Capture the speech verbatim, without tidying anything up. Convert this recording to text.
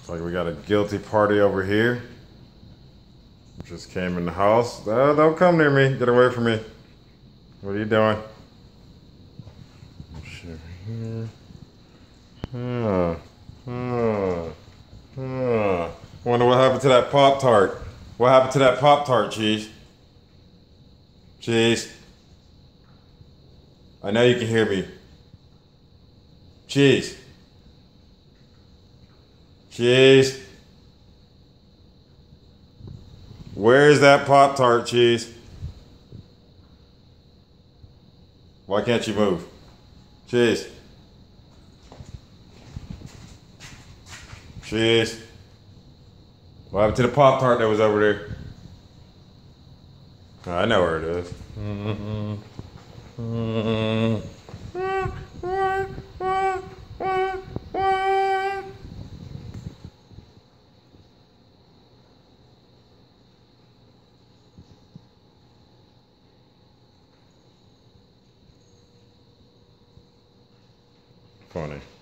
Looks like we got a guilty party over here. Just came in the house. Oh, don't come near me. Get away from me. What are you doing? Shit here. Huh. Huh. Huh. Wonder what happened to that Pop-Tart. What happened to that Pop-Tart, Cheese? Cheese. I know you can hear me. Cheese. Cheese. Where is that Pop-Tart, Cheese? Why can't you move? Cheese. Cheese. What happened to the Pop-Tart that was over there? Oh, I know where it is. Funny.